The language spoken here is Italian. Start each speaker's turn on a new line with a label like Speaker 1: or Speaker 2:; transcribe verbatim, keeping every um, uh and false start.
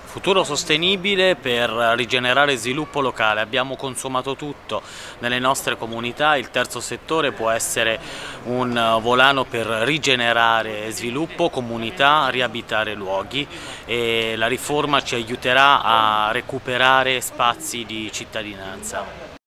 Speaker 1: Futuro sostenibile per rigenerare sviluppo locale. Abbiamo consumato tutto nelle nostre comunità, il terzo settore può essere un volano per rigenerare sviluppo, comunità, riabitare luoghi e la riforma ci aiuterà a recuperare spazi di cittadinanza.